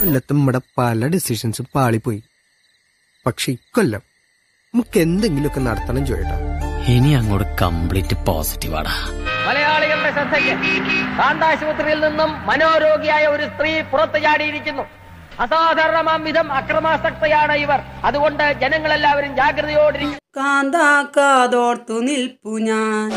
കൊല്ലത്തും നമ്മുടെ പല ഡിസിഷൻസും പാളിപ്പോയി. പക്ഷെ ഇക്കൊല്ലം നമുക്ക് എന്തെങ്കിലുമൊക്കെ നടത്തണം ചോദിട്ടാ. ഇനി അങ്ങോട്ട് കംപ്ലീറ്റ് പോസിറ്റീവാടാ. മലയാളികളുടെ ശ്രദ്ധയ്ക്ക് കാണ്ടാശുപത്രിയിൽ നിന്നും മനോരോഗിയായ ഒരു സ്ത്രീ പുറത്തു ചാടിയിരിക്കുന്നു. അസാധാരണമാം വിധം അക്രമാസക്തയാണ് ഇവർ. അതുകൊണ്ട് ജനങ്ങളെല്ലാവരും ജാഗ്രതയോടിരിക്കും. കാന്താക്കാതോർത്തു നിൽപ്പു ഞാൻ.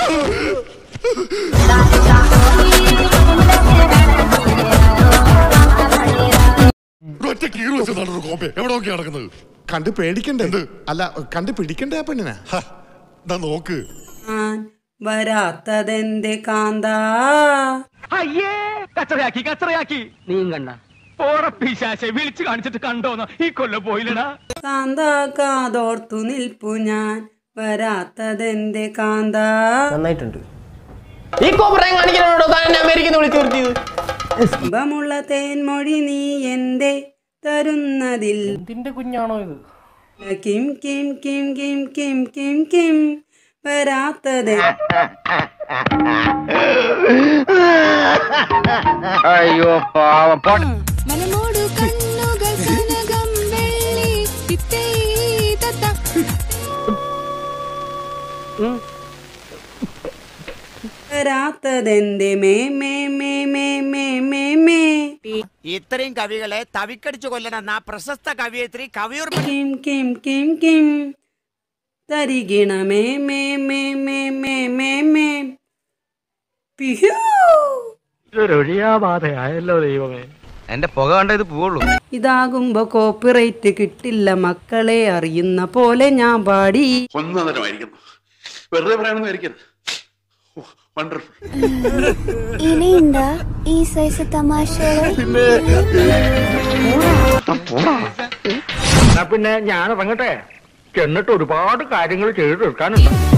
കണ്ട് പേടിക്കണ്ടേ? അല്ല കണ്ട് പിടിക്കണ്ടേ പെണ്ണിനെ? നോക്ക്. വരാത്തതെന്റെ കാന്താ. അയ്യേ, കച്ചറയാക്കി നീയും കണ്ട ഓറപ്പിശാശെ വിളിച്ചു കാണിച്ചിട്ട് കണ്ടോന്നോ? ഈ കൊല്ലം പോയില്ലടാ. കാന്താക്കാതോർത്തു നിൽപ്പു ഞാൻ, വരാത്തതെന്റെ കാന്താ. നന്നായിട്ടുണ്ട്. ഈ കോപ്പറേം കാണിക്കാനോടോ താൻ അമേരിക്കന്ന് വിളിച്ചു നിർത്തിയത്? ഇമ്പമുള്ള തേൻമൊഴി നീ എന്റെ തരുന്നതിൽ എന്തിന്റെ കുഞ്ഞാണോ ഇത്? കിം കിം കിം കിം കിം കിം കിം വരാത്തത്. അയ്യോ പാവം. വരാത്തതെന്റെ മേ മേ മേ മേ മേ മേ മേ. ഇത്രയും കവികളെ തവിക്കടിച്ചു കൊല്ലണമെന്ന പ്രശസ്ത കവിയത്രി കവിയൂർ കിം കിം കിം കിം തരികിണ മേ മേ മേ മേ മേ മേ മേ. ഒഴിയാബാധയായല്ലോ ദൈവമേ. എന്റെ പുക കണ്ട ഇത് പോവുള്ളൂ. ഇതാകുമ്പോ കോപ്പിറൈറ്റ് കിട്ടില്ല മക്കളെ, അറിയുന്ന പോലെ ഞാൻ പാടി. വെറുതെ പറയാനൊന്നും ഇനിയുണ്ടാ ഈ സൈസ് തമാശകൾ? പിന്നെ ഞാൻ ഇറങ്ങട്ടെ. ചെന്നിട്ട് ഒരുപാട് കാര്യങ്ങൾ ചെയ്തു തീർക്കാനുണ്ട്.